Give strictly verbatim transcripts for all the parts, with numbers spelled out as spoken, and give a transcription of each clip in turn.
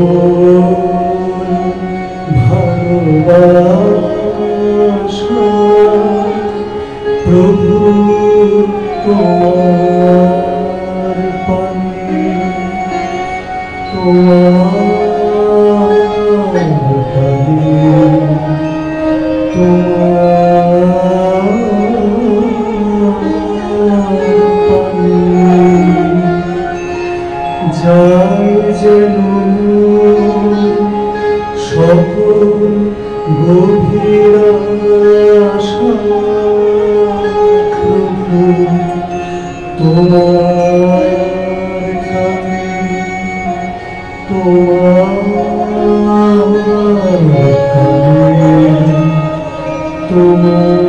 ভালোবাসা প্রভু তোমার পানে তোমার পানে যাই যেন সকল গভীর আশা প্রভু তোমার কানে তোমার কানে তোমার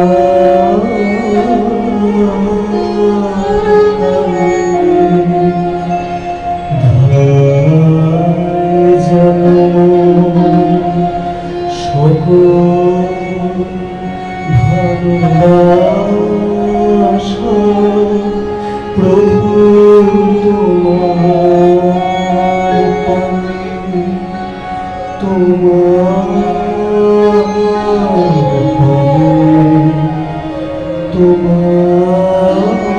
ভালোবাসা প্রভু তোমার পানে তোমার পানে তোমার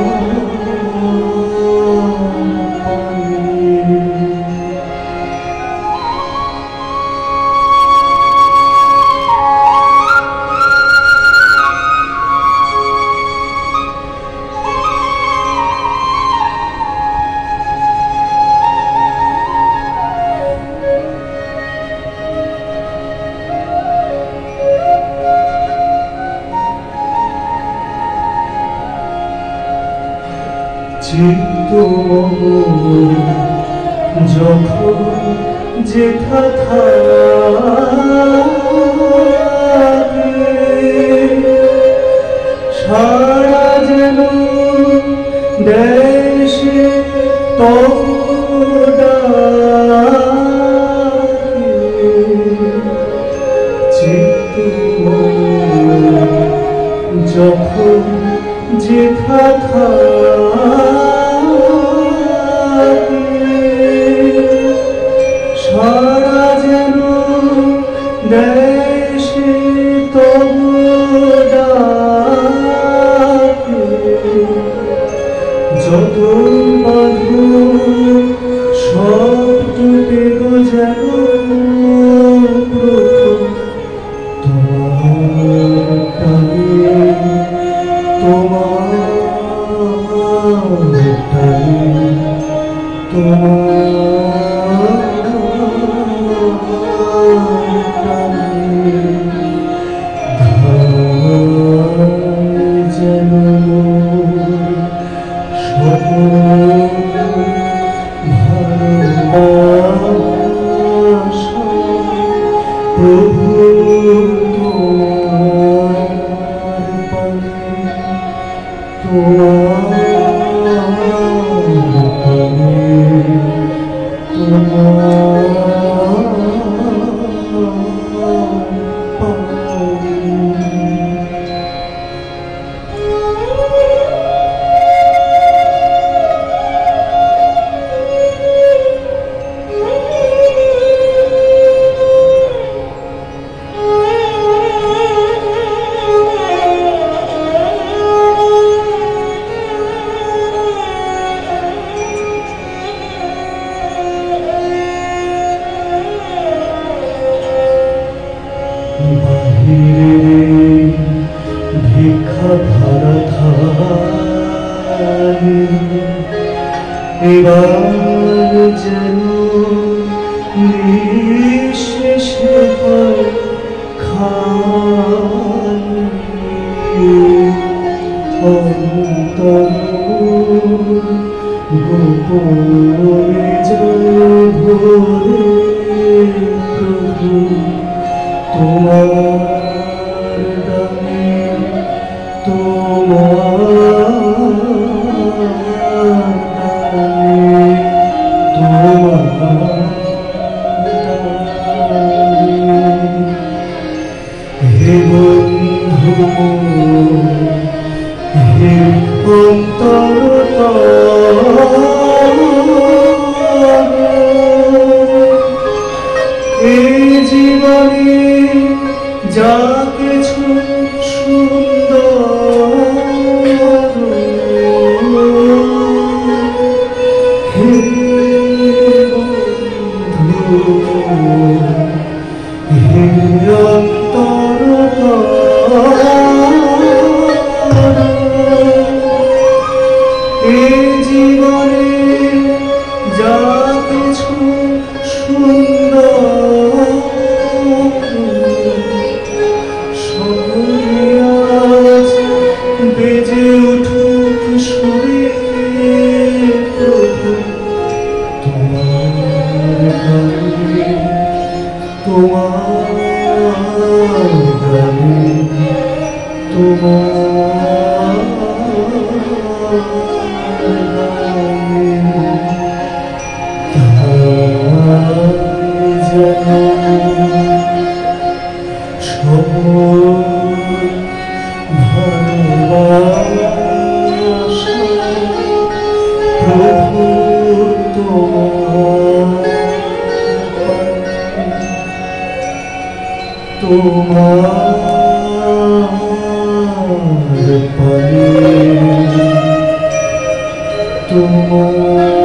চিত্ত যখন যেথা থাকে সারা যেন দেশে চিত্ত যখন যেথা সারা যেন দেশে তবু ডাকে যত বাধু সব টুটে গো যেন তোমার টানে তোমার টানে তোমার প্রভু তোমার পানে তোমার পানে তোমার ভিক্ষা ভরা থালি এবার যেন নিঃশেষে খালি অন্তর গোপনে যায় ভরে প্রভু তোমার দানে তোমার দানে তোমার দানে হে বন্ধু হে অন্তর জীবনে যা কিছু সুন্দর সকলে আজ বেজে উঠুক সুরে প্রভু তোমার গানে, তোমার গানে, তোমার গানে তাই যেন সকল ভালোবাসা প্রভু তোমার তোমার পানে তোমার